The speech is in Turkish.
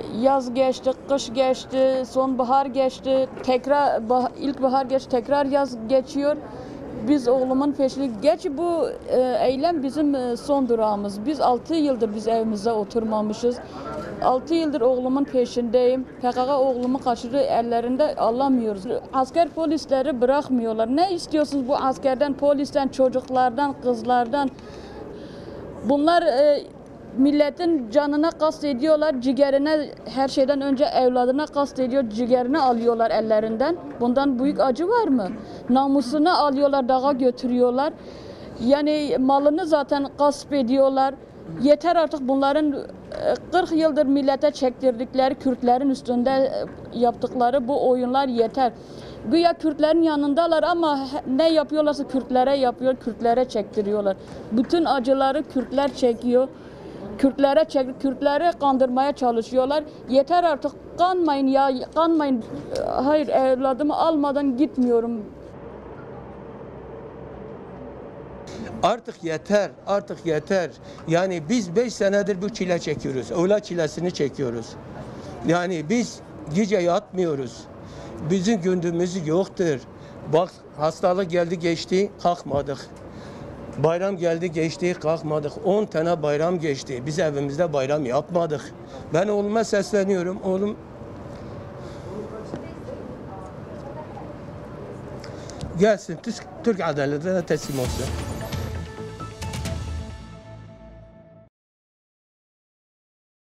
Yaz geçti, kış geçti, sonbahar geçti, tekrar ilkbahar geçti, tekrar yaz geçiyor. Biz oğlumun peşini, gerçi bu eylem bizim son durağımız. Biz 6 yıldır biz evimizde oturmamışız. 6 yıldır oğlumun peşindeyim. PKK oğlumu kaçırdı, ellerinde alamıyoruz. Asker polisleri bırakmıyorlar. Ne istiyorsunuz bu askerden, polisten, çocuklardan, kızlardan? Bunlar milletin canına kast ediyorlar, ciğerine, her şeyden önce evladına kast ediyor, ciğerini alıyorlar ellerinden. Bundan büyük acı var mı? Namusunu alıyorlar, dağa götürüyorlar. Yani malını zaten gasp ediyorlar. Yeter artık bunların 40 yıldır millete çektirdikleri, Kürtlerin üstünde yaptıkları bu oyunlar yeter. Güya Kürtlerin yanındalar ama ne yapıyorlarsa Kürtlere yapıyor, Kürtlere çektiriyorlar. Bütün acıları Kürtler çekiyor. Kürtleri kandırmaya çalışıyorlar. Yeter artık, kanmayın ya, kanmayın. Hayır, evladımı almadan gitmiyorum. Artık yeter, artık yeter. Yani biz 5 senedir bu çile çekiyoruz. Öğle çilesini çekiyoruz. Yani biz gece yatmıyoruz. Bizim gündüzümüz yoktur. Bak, hastalık geldi geçti, kalkmadık. Bayram geldi geçti, kalkmadık. 10 tane bayram geçti. Biz evimizde bayram yapmadık. Ben oğluma sesleniyorum. Oğlum gelsin, Türk adaletine teslim olsun.